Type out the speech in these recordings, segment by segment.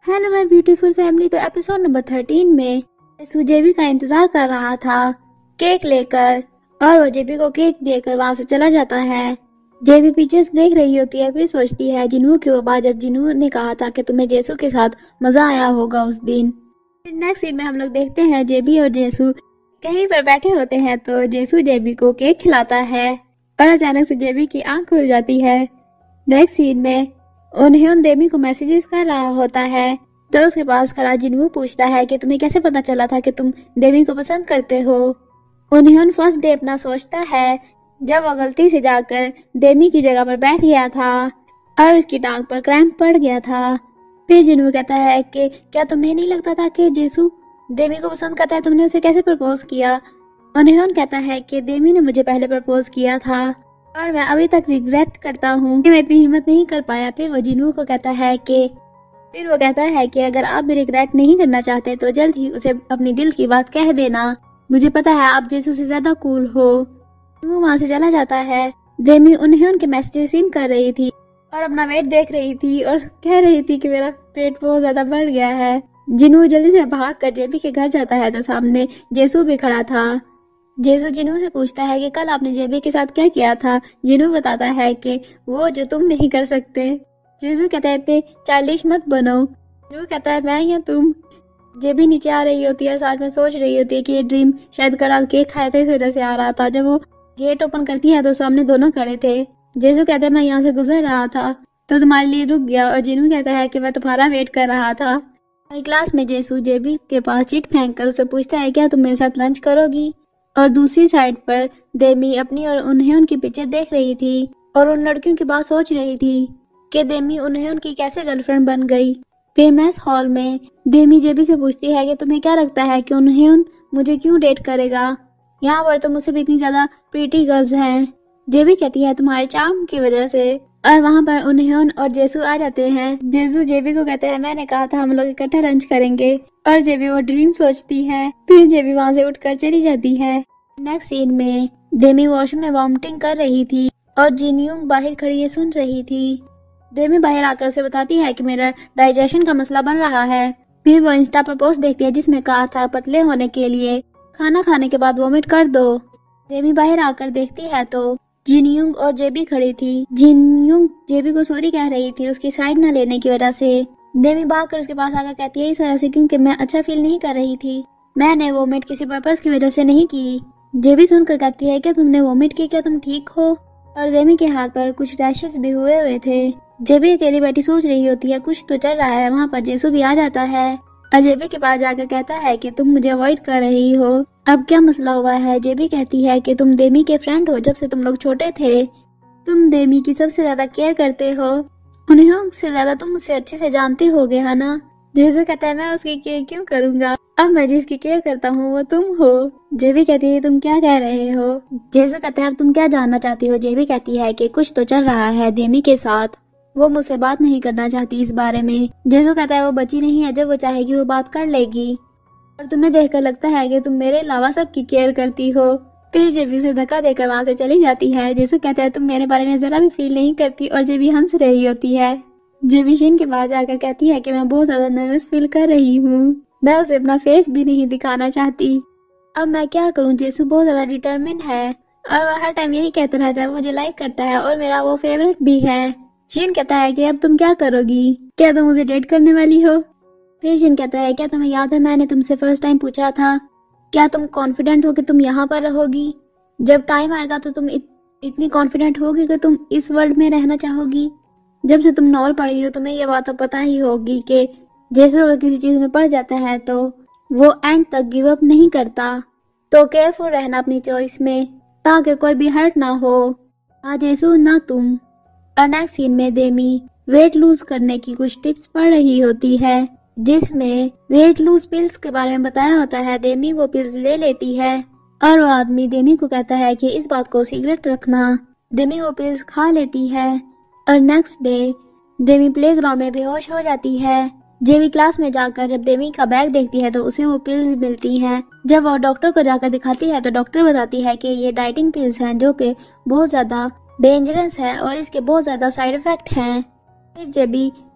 Hello my beautiful family. तो episode number 13 में जेबी का इंतजार कर रहा था केक लेकर, और वो जेबी को केक देकर वहां से चला जाता है। जेबी पीछे से देख रही होती है, फिर सोचती है जिनू की वो बात, जब जिनू ने कहा था कि तुम्हें जेसू के साथ मजा आया होगा उस दिन। फिर नेक्स्ट सीन में हम लोग देखते हैं जेबी और जेसू कहीं पर बैठे होते हैं, तो जेसू जेबी को केक खिलाता है और अचानक से जेबी की आंख खुल जाती है। नेक्स्ट सीन में उन्हें देवी को मैसेजेस कर रहा होता है, तो उसके पास खड़ा जिनवू पूछता है कि तुम्हें कैसे पता चला था कि तुम देवी को पसंद करते हो। उन्हें फर्स्ट डे अपना सोचता है जब वो गलती से जाकर देवी की जगह पर बैठ गया था और उसकी टांग पर क्रैम्प पड़ गया था। फिर जिनवू कहता है कि क्या तुम्हें नहीं लगता था कि जेसू देवी को पसंद करता है, तुमने उसे कैसे प्रपोज किया। उन्हें कहता है कि देवी ने मुझे पहले प्रपोज किया था और मैं अभी तक रिग्रेट करता हूँ कि मैं इतनी हिम्मत नहीं कर पाया। फिर वो जिनवू को कहता है कि अगर आप भी रिग्रेट नहीं करना चाहते तो जल्द ही उसे अपनी दिल की बात कह देना। मुझे पता है आप जेसू से ज्यादा कूल हो। वो वहाँ से चला जाता है। देमी उन्हें उनके मैसेजेस सीन कर रही थी और अपना वेट देख रही थी और कह रही थी कि मेरा पेट बहुत ज्यादा बढ़ गया है। जिनू जल्दी से भाग कर जेबी के घर जाता है तो सामने जेसू भी खड़ा था। जेसू जिनू से पूछता है कि कल आपने जेबी के साथ क्या किया था। जिनू बताता है कि वो जो तुम नहीं कर सकते। जेसू कहते थे चाइल्डिश मत बनो। जिनू कहता है मैं या तुम। जेबी नीचे आ रही होती है, साथ में सोच रही होती है कि ये ड्रीम शायद कल केक खाए थे इस वजह से आ रहा था। जब वो गेट ओपन करती है तो सामने दोनों खड़े थे। जेसू कहता है मैं यहाँ से गुजर रहा था तो तुम्हारे लिए रुक गया, और जिनू कहता है कि मैं तुम्हारा वेट कर रहा था। क्लास में जेसू जेबी के पास चिट फेंक कर उसे पूछता है क्या तुम मेरे साथ लंच करोगी। और दूसरी साइड पर देमी अपनी और उन्हें उनकी पिक्चर देख रही थी और उन लड़कियों की बात सोच रही थी कि देमी उन्हें उनकी कैसे गर्लफ्रेंड बन गई। फिर मैस हॉल में देमी जेबी से पूछती है कि तुम्हें क्या लगता है कि उन्हें मुझे क्यों डेट करेगा, यहाँ पर तो मुझसे भी इतनी ज्यादा प्रीटी गर्ल्स हैं। जेबी कहती है तुम्हारे चार्म की वजह से। और वहाँ पर उन्हें और जेसू आ जाते हैं। जेसू जेबी को कहते हैं मैंने कहा था हम लोग इकट्ठा लंच करेंगे, और जेबी वो ड्रीम सोचती है। फिर जेबी वहाँ से उठकर चली जाती है। नेक्स्ट सीन में देमी वॉशरूम में वॉमिटिंग कर रही थी और जिनयूंग बाहर खड़ी है सुन रही थी। देमी बाहर आकर उसे बताती है कि मेरा डाइजेशन का मसला बन रहा है। फिर वो इंस्टा पर पोस्ट देखती है जिसमें कहा था पतले होने के लिए खाना खाने के बाद वॉमिट कर दो। देमी बाहर आकर देखती है तो जिनयूंग और जेबी खड़ी थी। जिनयूंग जेबी को सॉरी कह रही थी उसकी साइड न लेने की वजह से। देमी भागकर उसके पास आकर कहती है इस वजह से क्योंकि मैं अच्छा फील नहीं कर रही थी, मैंने वॉमिट किसी पर्पस की वजह से नहीं की। जेबी सुनकर कहती है क्या तुमने वॉमिट की, क्या तुम ठीक हो। और देमी के हाथ पर कुछ रैशेस भी हुए थे। जेबी अकेली बैठी सोच रही होती है कुछ तो चल रहा है। वहाँ पर जेसू भी आ जाता है और जेबी के पास जाकर कहता है कि तुम मुझे अवॉइड कर रही हो, अब क्या मसला हुआ है। जेबी कहती है कि तुम देमी के फ्रेंड हो, जब से तुम लोग छोटे थे तुम देमी की सबसे ज्यादा केयर करते हो, उन्हें से ज्यादा तुम उसे अच्छे से जानते होगे है ना। जेसू कहता है मैं उसकी केयर क्यों करूंगा, अब मैं जिसकी केयर करता हूँ वो तुम हो। जेबी कहती है तुम क्या कह रहे हो। जेसू कहता है अब तुम क्या जानना चाहती हो। जेबी कहती है कि कुछ तो चल रहा है देमी के साथ, वो मुझसे बात नहीं करना चाहती इस बारे में। जेसू कहता है वो बची नहीं है, जब वो चाहेगी वो बात कर लेगी, और तुम्हें देखकर लगता है कि तुम मेरे अलावा सबकी केयर करती हो। फिर जेबी से धक्का देकर वहाँ से चली जाती है। जेसू कहता है तुम मेरे बारे में जरा भी फील नहीं करती, और जेबी हंस रही होती है। जेबी शिन के पास जाकर कहती है कि मैं बहुत ज्यादा नर्वस फील कर रही हूँ, मैं उसे अपना फेस भी नहीं दिखाना चाहती, अब मैं क्या करूँ। जेसू बहुत ज्यादा डिटरमिन है और वह हर टाइम यही कहता रहता है, मुझे लाइक करता है और मेरा वो फेवरेट भी है। शिन कहता है कि अब तुम क्या करोगी, क्या तुम मुझे डेट करने वाली हो। फिर शिन कहता है क्या तुम्हें याद है मैंने तुमसे फर्स्ट टाइम पूछा था क्या तुम कॉन्फिडेंट हो कि तुम यहाँ पर रहोगी, जब टाइम आएगा तो तुम इतनी कॉन्फिडेंट होगी कि तुम इस वर्ल्ड में रहना चाहोगी। जब से तुम नॉवल पढ़ी हो तुम्हें ये बात तो पता ही होगी कि जेसू अगर किसी चीज में पड़ जाता है तो वो एंड तक गिव अप नहीं करता, तो केयरफुल रहना अपनी चॉइस में ताकि कोई भी हर्ट ना हो। जेसू ना तुम। और नेक्स्ट सीन में देमी वेट लूज करने की कुछ टिप्स पढ़ रही होती है जिसमें वेट लूज पिल्स के बारे में बताया होता है। देमी वो पिल्स ले लेती है और वो आदमी देमी को कहता है कि इस बात को सीक्रेट रखना। देमी वो पिल्स खा लेती है और नेक्स्ट डे देमी प्लेग्राउंड में बेहोश हो जाती है। जेबी क्लास में जाकर जब देमी का बैग देखती है तो उसे वो पिल्स मिलती हैं। जब वो डॉक्टर को जाकर दिखाती है तो डॉक्टर बताती है कि ये डाइटिंग पिल्स हैं जो कि बहुत ज्यादा डेंजरस है और इसके बहुत ज्यादा साइड इफेक्ट हैं। फिर जेबी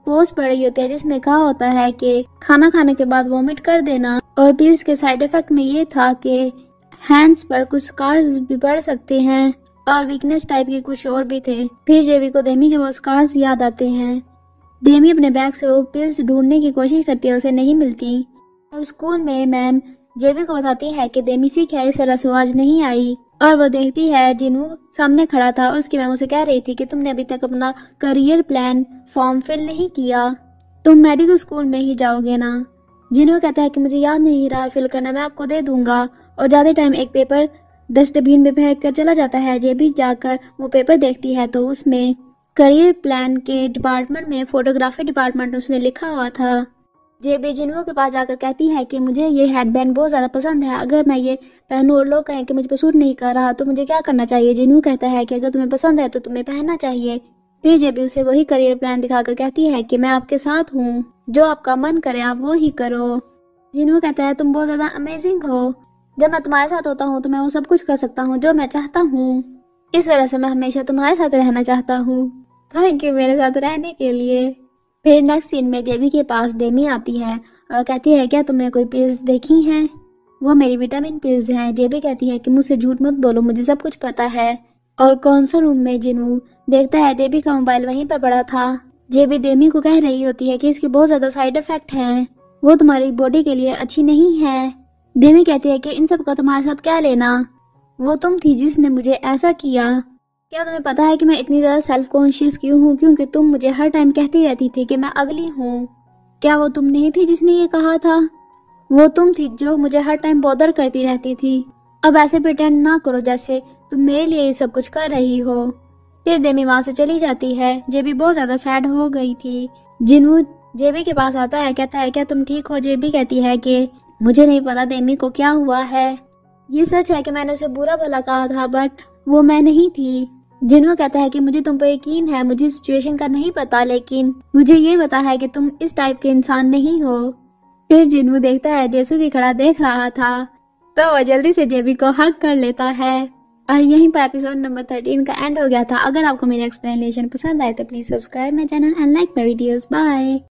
पोस्ट पढ़ रही होती है जिसमें कहा होता है कि खाना खाने के बाद वॉमिट कर देना, और पिल्स के साइड इफेक्ट में ये था कि हैंड्स पर कुछ स्कार्स भी पड़ सकते हैं और वीकनेस टाइप के कुछ और भी थे। फिर जेबी को डेमी के वो स्कार्स याद आते हैं। डेमी अपने बैग से वो पिल्स ढूंढने की कोशिश करती है, उसे नहीं मिलती, और स्कूल में मैम जेबी को बताती है कि डेमी सिक है, इस वजह से वो आज नहीं आई। और वो देखती है जिनू सामने खड़ा था और उसकी मैम उसे कह रही थी कि तुमने अभी तक अपना करियर प्लान फॉर्म फिल नहीं किया, तुम मेडिकल स्कूल में ही जाओगे ना। जिनू कहता है कि मुझे याद नहीं रहा फिल करना, मैं आपको दे दूंगा, और ज्यादा टाइम एक पेपर डस्टबिन में फेंक कर चला जाता है। जेबी जाकर वो पेपर देखती है तो उसमें करियर प्लान के डिपार्टमेंट में फोटोग्राफी डिपार्टमेंट उसने लिखा हुआ था। जेबी जिन्हों के पास जाकर कहती है कि मुझे ये हेडबैंड बहुत ज़्यादा पसंद है, अगर मैं ये पहनूं और लोग कहें कि मुझे पे सूट नहीं कर रहा तो मुझे क्या करना चाहिए। जिन्हों कहता है कि अगर तुम्हें पसंद है तो तुम्हें पहनना चाहिए। फिर जेबी उसे वही करियर प्लान दिखाकर कहती है कि मैं आपके साथ हूँ, जो आपका मन करे आप वो ही करो। जिन्हों कहता है तुम बहुत ज़्यादा अमेजिंग हो, जब मैं तुम्हारे साथ होता हूँ तो मैं वो सब कुछ कर सकता हूँ जो मैं चाहता हूँ, इस वजह से मैं हमेशा तुम्हारे साथ रहना चाहता हूँ। थैंक यू मेरे साथ रहने के लिए। फिर नेक्स्ट सीन में जेबी के पास डेमी आती है और कहती है क्या तुमने कोई पिल्स देखी हैं? वो मेरी विटामिन पिल्स हैं। जेबी कहती है कि मुझसे झूठ मत बोलो, मुझे सब कुछ पता है। और कौन सा रूम में जिनू देखता है जेबी का मोबाइल वहीं पर पड़ा था। जेबी डेमी को कह रही होती है कि इसके बहुत ज्यादा साइड इफेक्ट हैं, वो तुम्हारी बॉडी के लिए अच्छी नहीं है। डेमी कहती है कि इन सब का तुम्हारे साथ क्या लेना, वो तुम थी जिसने मुझे ऐसा किया। क्या तुम्हें पता है कि मैं इतनी ज्यादा सेल्फ कॉन्शियस क्यों हूँ? क्योंकि तुम मुझे हर टाइम कहती रहती थी कि मैं अगली हूँ। क्या वो तुम नहीं थी जिसने ये कहा था? वो तुम थी जो मुझे हर टाइम बॉदर करती रहती थी। अब ऐसे प्रिटेंड ना करो जैसे तुम मेरे लिए ये सब कुछ कर रही हो। फिर डेमी वहां से चली जाती है। जेबी बहुत ज्यादा सैड हो गई थी। जिनू जेबी के पास आता है, कहता है क्या तुम ठीक हो? जेबी कहती है कि मुझे नहीं पता डेमी को क्या हुआ है। ये सच है कि मैंने उसे बुरा भला कहा था, बट वो मैं नहीं थी। जिन्हों कहता है कि मुझे तुम पर यकीन है, मुझे सिचुएशन का नहीं पता, लेकिन मुझे ये पता है कि तुम इस टाइप के इंसान नहीं हो। फिर जिन्हों देखता है जेसू भी खड़ा देख रहा था तो वह जल्दी से जेबी को हग कर लेता है। और यहीं पर एपिसोड नंबर 13 का एंड हो गया था। अगर आपको मेरी एक्सप्लेनेशन पसंद आए तो please subscribe my channel and like my videos. Bye.